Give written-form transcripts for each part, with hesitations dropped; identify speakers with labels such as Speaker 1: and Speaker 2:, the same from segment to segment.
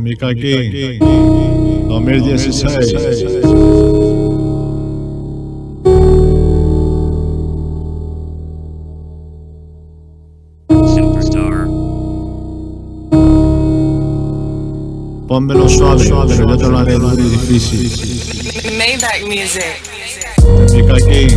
Speaker 1: Mika King, 2016. Pónmelo suave, pero yo te lo haré duro y difícil.
Speaker 2: Maybach Music.
Speaker 1: Mika King,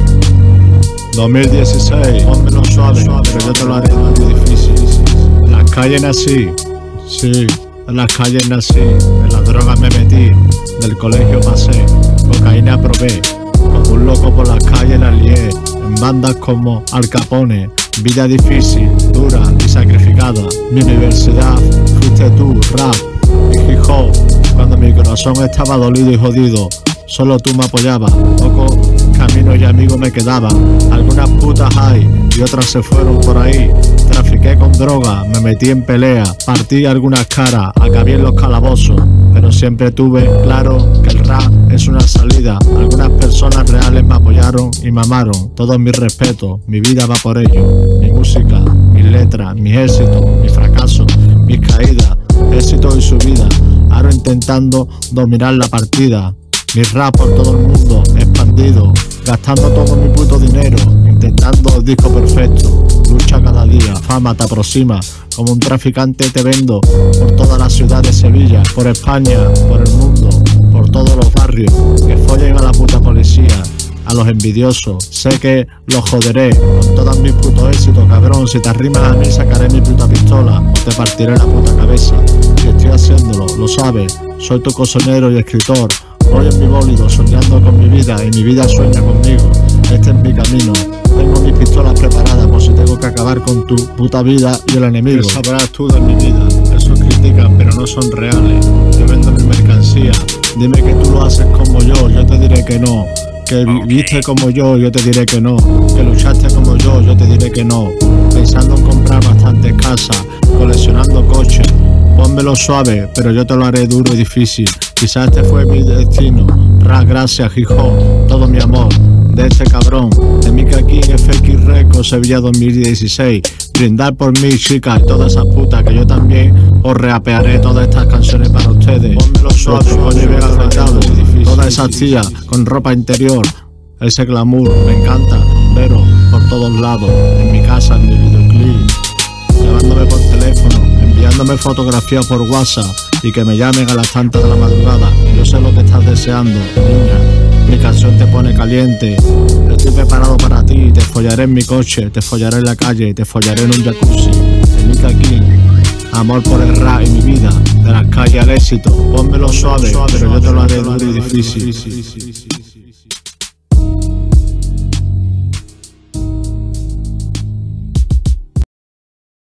Speaker 1: 2016. Pónmelo suave, pero yo te lo haré duro y difícil. En las calles nací, sí, en las calles nací. En las drogas me metí, del colegio pasé. Cocaína probé, como un loco por las calles la lié. En bandas como Al Capone. Vida difícil, dura y sacrificada. Mi universidad fuiste tú, rap y hip hop. Cuando mi corazón estaba dolido y jodido, solo tú me apoyabas. Pocos caminos y amigos me quedaban. Algunas putas hay y otras se fueron por ahí. Trafiqué con droga, me metí en pelea, partí algunas caras, acabé en los calabozos. Pero siempre tuve claro que el rap es una salida. Algunas personas reales me apoyaron y me amaron. Todo mi respeto, mi vida va por ello. Mi música, mis letras, mis éxitos, mis fracasos, mis caídas, éxito y subida. Ahora intentando dominar la partida. Mi rap por todo el mundo, expandido, gastando todo mi puto dinero, intentando el disco perfecto. Lucha cada día, fama te aproxima, como un traficante te vendo por toda la ciudad de Sevilla, por España, por el mundo, por todos los barrios. Que follen a la puta policía, a los envidiosos, sé que los joderé con todos mis putos éxitos, cabrón. Si te arrimas a mí sacaré mi puta pistola o te partiré la puta cabeza. Si estoy haciéndolo, lo sabes, soy tu cocinero y escritor. Voy en mi bólido soñando con mi vida y mi vida sueña conmigo. Este es mi camino, tengo mis pistolas preparadas por si tengo que acabar con tu puta vida y el enemigo. ¿Qué sabrás tú de mi vida? Esos critican pero no son reales. Yo vendo mi mercancía, dime que tú lo haces como yo te diré que no. Que viviste como yo te diré que no. Que luchaste como yo te diré que no. Pensando en comprar bastantes casas, coleccionando coches. Pónmelo suave, pero yo te lo haré duro y difícil. Quizás este fue mi destino. Rap, gracias, hip hop, todo mi amor. De este cabrón, de Mika King, FX Records, Sevilla 2016. Brindar por mí, chicas, y todas esas putas, que yo también os rapearé todas estas canciones para ustedes. Pónmelo suave, con nivel afectado, todas esas tías con ropa interior. Ese glamour, me encanta, pero por todos lados. En mi casa, en mi videoclip, llamándome por teléfono, enviándome fotografías por WhatsApp y que me llamen a las tantas de la madrugada. Yo sé lo que estás deseando, niña. Mi canción te pone caliente. Estoy preparado para ti. Te follaré en mi coche, te follaré en la calle, te follaré en un jacuzzi. De Mika King, amor por el rap y mi vida. De las calles al éxito. Pónmelo suave, pero yo te lo haré duro y difícil.